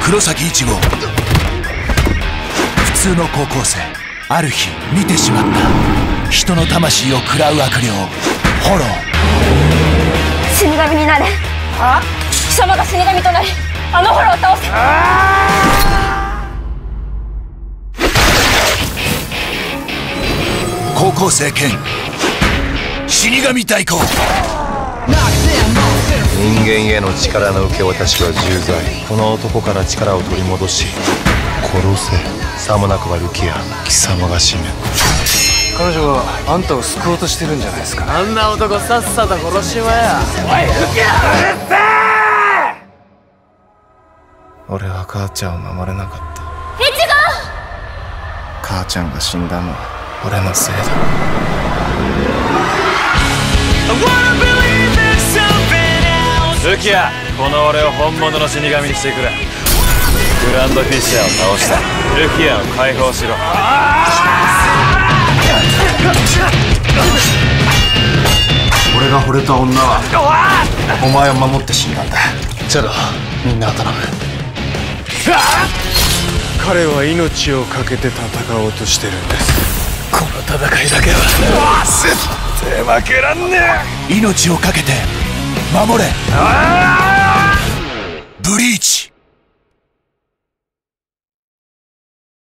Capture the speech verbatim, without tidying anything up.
黒崎一護。普通の高校生、ある日見てしまった人の魂を食らう悪霊ホロー。 死神になれ。はあ？貴様が死神となりあのホロを倒せ。 高校生兼死神代行。 人間への力の受け渡しは重罪。この男から力を取り戻し殺せ。さもなくばルキア、貴様が死ぬ。 彼女はあんたを救おうとしてるんじゃないですか。 あんな男さっさと殺しまや。 おいルキア、うるせえ！ 俺は母ちゃんを守れなかった。 イチゴ！ 母ちゃんが死んだのは俺のせいだ。 ルキア、この俺を本物の死神にしてくれ。グランドフィッシャーを倒した。ルキアを解放しろ。 俺が惚れた女はお前を守って死んだんだ。チェロ、みんな頼む。 彼は命を懸けて戦おうとしてるんです。 この戦いだけは絶対負けらんねえ。命を懸けて守れブリーチ。